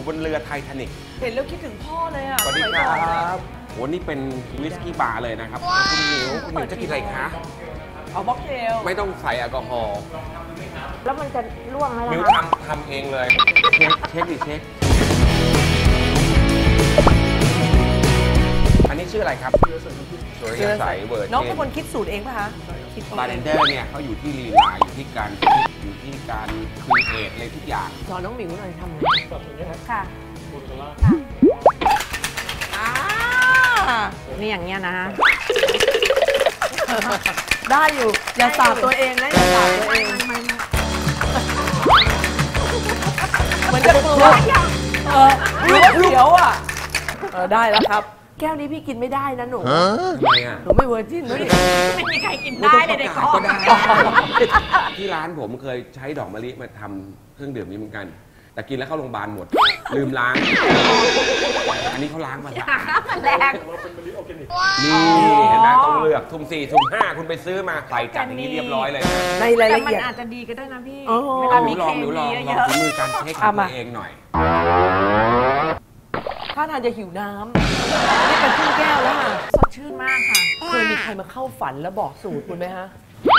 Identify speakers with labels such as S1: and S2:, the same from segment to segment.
S1: บนเรือไททานิค
S2: เห็นแล้วคิดถึงพ่อเลยอ่ะ
S1: สวัสดีครับโหนี่เป็นวิสกี้บาร์เลยนะครับคุณหมิวจะกินอะไรคะ
S2: เอาบ็อกเทล
S1: ไม่ต้องใส่แอลกอฮอล์
S3: แล้วมันจะล่วงแล้ว
S1: มิว
S3: นะคะ
S1: ทำเองเลยเช็คดิเช็คอันนี้ชื่ออะไรครับสุริยใสเวิร์ด
S2: น้องเป็นคนคิดสูตรเองป่ะคะ
S1: บาร์เทนเดอร์เนี่ยเขาอยู่ที่ลีลาอยู่ที่การคิดอยู่ที่การครีเอทอะไรทุกอย่าง
S2: สอนน้องหมิวหน่อยทำไง
S3: ค่ะนี่อย่างเงี้ยนะ
S2: ได้อยู่อย่าสาบตัวเองนะอย่าสาบตัวเองเหมือนจะกลัวลูกเขียวอ่ะได้แล้วครับแก้วนี้พี่กินไม่ได้นะหนู
S1: ทำไมอ่ะ
S2: หนูไม่เวอร์จินด้วย
S3: ไม่มีใครกินได้เลยในกล่อง
S1: ที่ร้านผมเคยใช้ดอกมะลิมาทำเครื่องดื่มนี้เหมือนกันแต่กินแล้วเข้าโรงพยาบาลหมดลืมล้างอันนี้เขาล้างมาแล้ว
S3: แรง
S1: นี่เห็นไหมต้องเลือกทุ่ม4ทุ่ม5คุณไปซื้อมาใส่จัดอย่างนี้เรียบร้อยเลย
S2: ในรายละเอียด
S3: มันอาจจะดีก็ได้นะพี่
S1: เวลามีเคมีเยอะๆฝีมือการเช็คตัวเองหน่อย
S2: ถ้าทานจะหิวน้ำนี่เป็นครึ่งแก้วแล้วค่ะ
S3: สดชื่นมากค่ะ
S2: เคยมีใครมาเข้าฝันแล้วบอกสูตรคุณไหมฮะ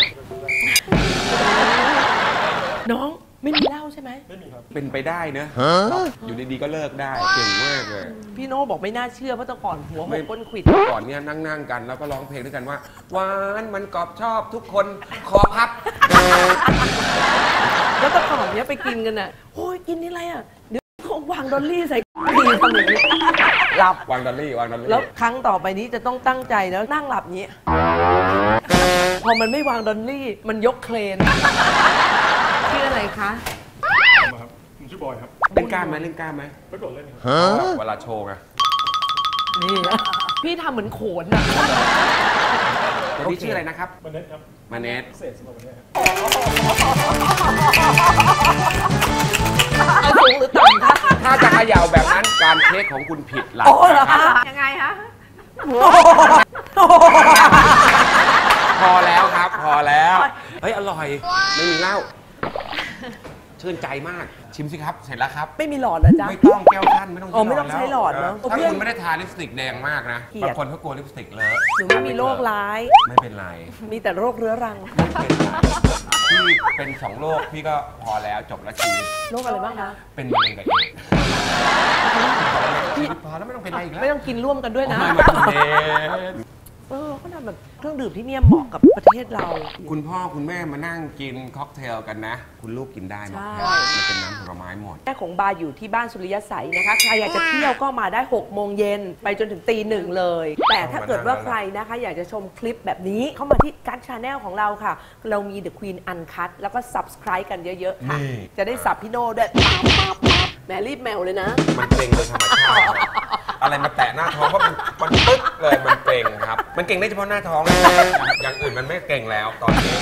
S2: น้องไม่มีเหล้าใช่ไหมไม่มีครับ
S1: เป็นไปได้นะอยู่ดีๆก็เลิกได้เก่งมากเลย
S2: พี่โน่บอกไม่น่าเชื่อเพราะแต่ก่อนหัวหกก้นขวิด
S1: ก่อนเนี่ยนั่งกันแล้วก็ร้องเพลงด้วยกันว่าหวานมันกรอบชอบทุกคนขอพับ
S2: แล้วแต่ก่อนเนี้ยไปกินกันอ่ะโอ้ยกินนี่อะไรอ่ะเดี๋ยวเขาวางดอลลี่ใส่ดีทำอย่างนี้หลับ
S1: วางดอลลี่
S2: แล้วครั้งต่อไปนี้จะต้องตั้งใจแล้วนั่งหลับอย่างนี้พอมันไม่วางดอลลี่มันยกเครนชื่ออะไรคะ
S4: ครับผมชื่อบอยครับ
S1: เล่นกล้ามไหม
S4: ไม่กดเล่นครับ
S1: เวลาโชว์ไง
S2: นี่นะพี่ทำเหมือนโขนอ่ะ
S1: ตัวนี้ชื่ออะไรนะครับ
S4: มาเน็ตครับ
S1: มาเน็ต
S4: เศษสำหรับวันนี้ครับ
S2: สูงหรือต่ำคะ
S1: ถ้าจะเขย่าแบบนั้นการเช็คของคุณผิดหลัก
S3: ยังไงคะ
S1: พอแล้วครับพอแล้วเฮ้ยอร่อยไม่มีเหล้าชื่นใจมากชิมสิครับเสร็จแล้วครับ
S2: ไม่มีหลอดเหรอจ๊ะ
S1: ไม่ต้องแก้วท่านไม่ต้อง
S2: ใช้หลอดเนาะ
S1: ถ้าคุณไม่ได้ทาลิปสติกแดงมากนะบางคนเขากลัวลิปสติกเลอะ
S2: หนูไม่มีโรคร้าย
S1: ไม่เป็นไร
S2: มีแต่โรคเรื้อรัง
S1: พี่เป็น2โรคพี่ก็พอแล้วจบแล้วชีวิต
S2: โรคอะไรบ้างคะ
S1: เป็นมะเร็งกับเอดส์พอแล้วไม่ต้องเป็นอะไรอีกแล้ว
S2: ไม่ต้องกินร่วมกันด้วยนะเขาทำแบบเครื่องดื่มที่เนี่ยเหมาะกับประเทศเรา
S1: คุณพ่อคุณแม่มานั่งกินค็อกเทลกันนะคุณลูกกินได้หมดมันเป็นน้ำผลไม้หมด
S2: แม่ของบาร์อยู่ที่บ้านสุริยสัยนะคะใครอยากจะเที่ยวก็มาได้6 โมงเย็นไปจนถึงตี 1เลยแต่ถ้าเกิดว่าใครนะคะอยากจะชมคลิปแบบนี้เข้ามาที่กั๊ดชาแนลของเราค่ะเรามี The Queen Uncut แล้วก็ Subscribe กันเยอะๆค่ะจะได้สับพี่โน่ด้วยแม่รีบแมวเลยนะ
S1: มันเก่งโดยธรรมชาติอะไรมาแตะหน้าท้องเพราะมันปึ๊กเลยมันเก่งครับมันเก่งได้เฉพาะหน้าท้องอย่างอื่นมันไม่เก่งแล้วตอนนี้